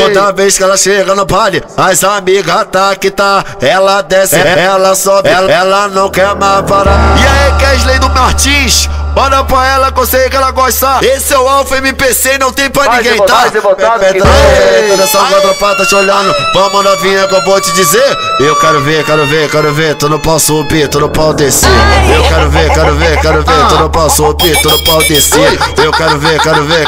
Toda vez que ela chega no baile, as amigas tá que tá. Ela desce, ela sobe, ela não quer mais parar. E aí, Kesley do Martins, olha pra ela que eu sei que ela gosta. Esse é o Alfa MPC e não tem pra ninguém, tá? Toda essa quadra tá te olhando. Vamos novinha que eu vou te dizer. Eu quero ver, tu não pode subir, tu não pode descer. Eu quero ver, tu não pode subir, tu não pode descer. Eu quero ver, tu não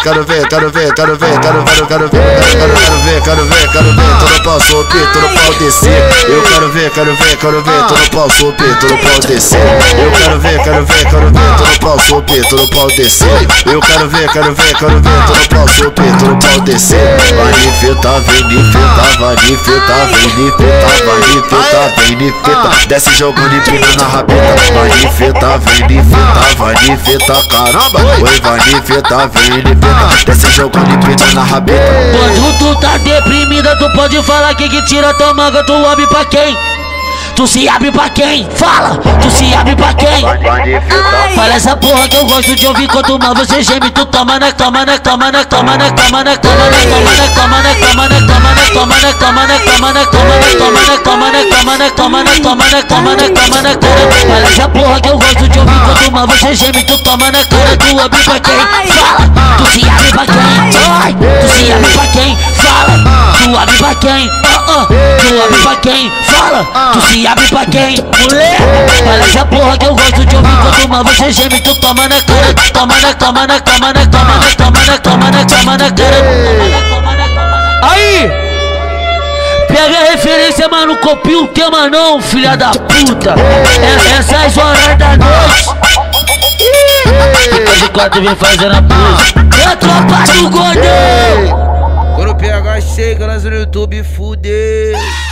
pode subir, tu não pode descer. Eu quero ver, tu não pode subir, tu não pode descer. Eu quero ver, tu não pode subir, tu não pode descer. Eu quero ver, tu não pode subir, tu não pode descer. Vai me infiltrar, vem me infiltrar, vai me infiltrar, vem me infiltrar, vai me infiltrar, vem me infiltrar. Desce jogando e pina na rabeta. Vai me infiltrar, vem me infiltrar, vai me infiltrar, caramba. Oi, vai me infiltrar, vem me infiltrar. Desce jogando e pina na rabeta. Quando tu tá deprimida, tu pode falar que tira tua manga, tu abre pra quem? Tu se abre pra quem? Fala! Tu se abre pra quem? Fala essa porra que eu gosto de ouvir. Quanto mais você geme, tu toma na cama, na cama, na cama, na cama, na cama, na cama, na cama, na cama, na cama, na cama, na cama, na cama, na cama, na cama, na cama, na cama, na cama, na cama, na cama, na cama. Fala essa porra que eu gosto de ouvir. Quanto mais você geme, tu toma na cara, tu abre pra quem? Fala! Tu se abre pra quem? Tu se abre pra quem? Fala! Tu abre pra quem? Tu abre pra quem? Fala! Tu se abre pra quem? Mulher! Fala essa porra que eu gosto de ouvir. Quanto mais você geme, tu toma na cara. Tu toma na cama, na cama, na cama, na cama, na cama, na cama, na cara. Aí! Pega a referência, mano, copia o tema não, filha da puta. Essas horas da noite. Fica de quatro e vem fazendo a pose. É a tropa do Gordão. Quando o PH chega, nós no YouTube fudeu.